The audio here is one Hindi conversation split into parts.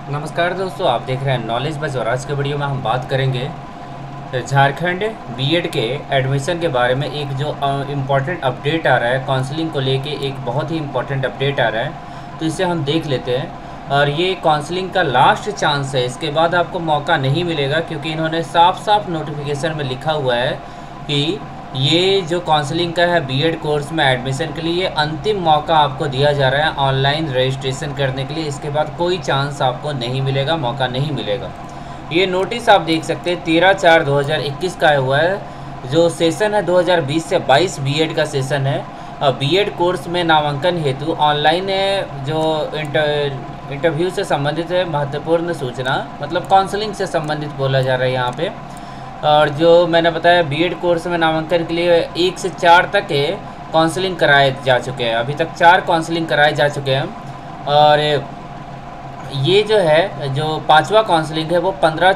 नमस्कार दोस्तों, आप देख रहे हैं नॉलेज बस और आज के वीडियो में हम बात करेंगे झारखंड बीएड के एडमिशन के बारे में। एक जो इम्पोर्टेंट अपडेट आ रहा है काउंसलिंग को लेके, एक बहुत ही इम्पोर्टेंट अपडेट आ रहा है, तो इसे हम देख लेते हैं। और ये काउंसलिंग का लास्ट चांस है, इसके बाद आपको मौका नहीं मिलेगा, क्योंकि इन्होंने साफ साफ नोटिफिकेशन में लिखा हुआ है कि ये जो काउंसलिंग का है बीएड कोर्स में एडमिशन के लिए, ये अंतिम मौका आपको दिया जा रहा है ऑनलाइन रजिस्ट्रेशन करने के लिए। इसके बाद कोई चांस आपको नहीं मिलेगा, मौका नहीं मिलेगा। ये नोटिस आप देख सकते हैं 13/4/2021 का हुआ है। जो सेशन है 2020 से 22 बीएड का सेशन है। और बीएड कोर्स में नामांकन हेतु ऑनलाइन जो इंटरव्यू से संबंधित है महत्वपूर्ण सूचना, मतलब काउंसलिंग से संबंधित बोला जा रहा है यहाँ पे। और जो मैंने बताया बीएड कोर्स में नामांकन के लिए 1 से 4 तक के काउंसलिंग कराए जा चुके हैं। अभी तक 4 काउंसलिंग कराए जा चुके हैं। और ये जो है जो 5वां काउंसलिंग है वो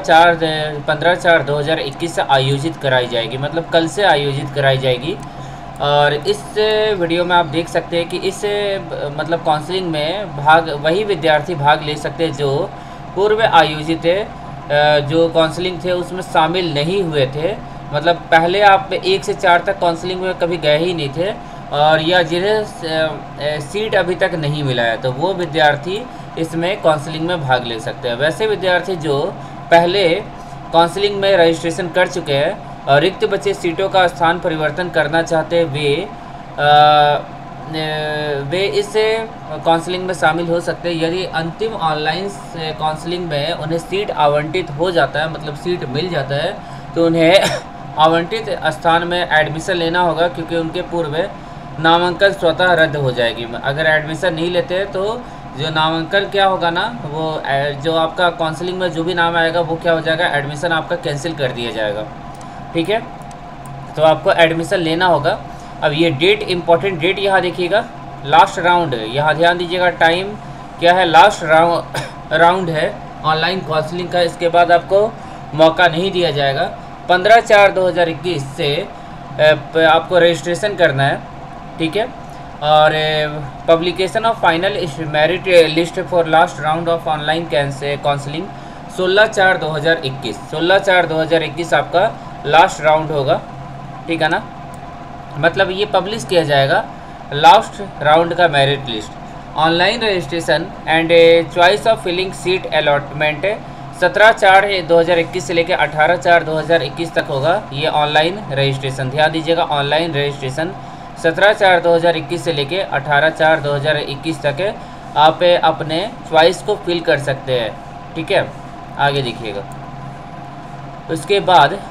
15/4/2021 से आयोजित कराई जाएगी, मतलब कल से आयोजित कराई जाएगी। और इस वीडियो में आप देख सकते हैं कि इस मतलब काउंसलिंग में वही विद्यार्थी भाग ले सकते हैं जो पूर्व आयोजित जो काउंसलिंग थे उसमें शामिल नहीं हुए थे। मतलब पहले आप 1 से 4 तक काउंसलिंग में कभी गए ही नहीं थे, और या जिन्हें सीट अभी तक नहीं मिला है, तो वो विद्यार्थी इसमें काउंसलिंग में भाग ले सकते हैं। वैसे विद्यार्थी जो पहले काउंसलिंग में रजिस्ट्रेशन कर चुके हैं और रिक्त बचे सीटों का स्थान परिवर्तन करना चाहते हैं, वे इस काउंसलिंग में शामिल हो सकते हैं। यदि अंतिम ऑनलाइन काउंसलिंग में उन्हें सीट आवंटित हो जाता है, मतलब सीट मिल जाता है, तो उन्हें आवंटित स्थान में एडमिशन लेना होगा, क्योंकि उनके पूर्व नामांकन स्वतः रद्द हो जाएगी। अगर एडमिशन नहीं लेते तो जो नामांकन क्या होगा ना, वो जो आपका काउंसलिंग में जो भी नाम आएगा वो क्या हो जाएगा, एडमिशन आपका कैंसिल कर दिया जाएगा। ठीक है, तो आपको एडमिशन लेना होगा। अब ये डेट, इम्पॉर्टेंट डेट यहाँ देखिएगा, लास्ट राउंड, यहाँ ध्यान दीजिएगा। टाइम क्या है, लास्ट राउंड है ऑनलाइन काउंसलिंग का। इसके बाद आपको मौका नहीं दिया जाएगा। 15/4/2021 से आपको रजिस्ट्रेशन करना है। ठीक है, और publication of final merit list for last round of online counselling 16/4/2021। 16/4/2021 आपका लास्ट राउंड होगा। ठीक है ना, मतलब ये पब्लिश किया जाएगा लास्ट राउंड का merit list. Online registration and choice of filling seat allotment 17/4/2021 से लेकर 18/4/2021 तक होगा। ये ऑनलाइन रजिस्ट्रेशन, ध्यान दीजिएगा, ऑनलाइन रजिस्ट्रेशन 17/4/2021 से लेकर 18/4/2021 तक आप अपने चॉइस को फिल कर सकते हैं। ठीक है, आगे देखिएगा। उसके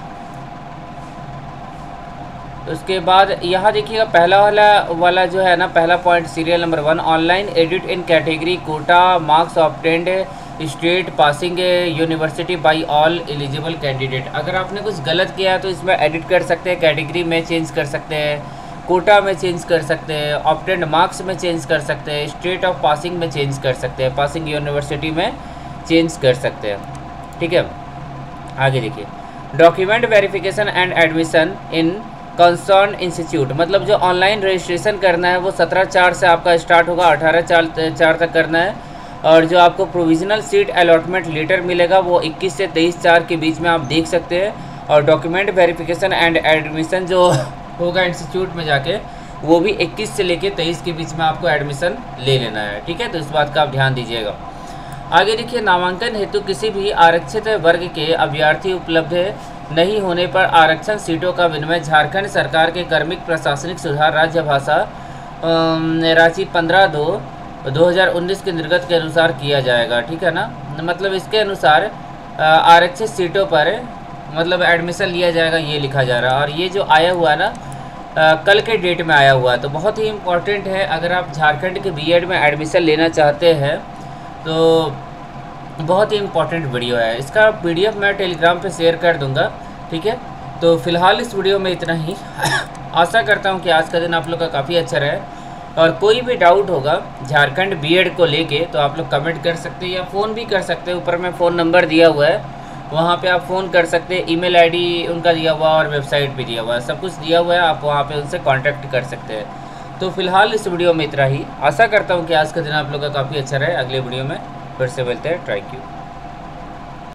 बाद यहाँ देखिएगा, पहला वाला जो है ना, पहला point serial number 1, online edit in category quota marks obtained state passing university by all eligible candidate. अगर आपने कुछ गलत किया है तो इसमें एडिट कर सकते हैं, कैटेगरी में चेंज कर सकते हैं, कोटा में चेंज कर सकते हैं, ऑब्टेन्ड मार्क्स में चेंज कर सकते हैं, स्टेट ऑफ पासिंग में चेंज कर सकते हैं, पासिंग यूनिवर्सिटी में चेंज कर सकते हैं। ठीक है, आगे देखिए। Document verification and admission in concern institute, मतलब जो ऑनलाइन रजिस्ट्रेशन करना है वो 17/4 से आपका स्टार्ट होगा, 18/4 तक करना है। और जो आपको प्रोविजनल सीट अलॉटमेंट लेटर मिलेगा वो 21 से 23/4 के बीच में आप देख सकते हैं। और डॉक्यूमेंट वेरिफिकेशन एंड एडमिशन जो होगा इंस्टीट्यूट में जाके, वो भी 21 से लेकर 23 के बीच में आपको एडमिशन ले लेना है। ठीक है, तो इस बात का आप ध्यान दीजिएगा। आगे देखिए, नामांकन हेतु किसी भी आरक्षित वर्ग के अभ्यर्थी उपलब्ध नहीं होने पर आरक्षण सीटों का विनिमय झारखंड सरकार के कार्मिक प्रशासनिक सुधार राज्य भाषा रांची 15/2/2019 के निर्गत के अनुसार किया जाएगा। ठीक है ना, मतलब इसके अनुसार आरक्षित सीटों पर मतलब एडमिशन लिया जाएगा, ये लिखा जा रहा है। और ये जो आया हुआ है ना, कल के डेट में आया हुआ है, तो बहुत ही इम्पोर्टेंट है। अगर आप झारखंड के बीएड में एडमिशन लेना चाहते हैं तो बहुत ही इम्पोर्टेंट वीडियो है। इसका पीडीएफ मैं टेलीग्राम पे शेयर कर दूंगा। ठीक है, तो फिलहाल इस वीडियो में इतना ही। आशा करता हूँ कि आज का दिन आप लोग का काफ़ी अच्छा रहे। और कोई भी डाउट होगा झारखंड बीएड को लेके तो आप लोग कमेंट कर सकते हैं या फ़ोन भी कर सकते हैं। ऊपर में फ़ोन नंबर दिया हुआ है, वहाँ पे आप फ़ोन कर सकते हैं। ईमेल आईडी उनका दिया हुआ और वेबसाइट भी दिया हुआ है, सब कुछ दिया हुआ है, आप वहाँ पे उनसे कांटेक्ट कर सकते हैं। तो फिलहाल इस वीडियो में इतना ही। आशा करता हूँ कि आज का दिन आप लोग का काफ़ी अच्छा रहे। अगले वीडियो में फिर से मिलते हैं, थैंक यू।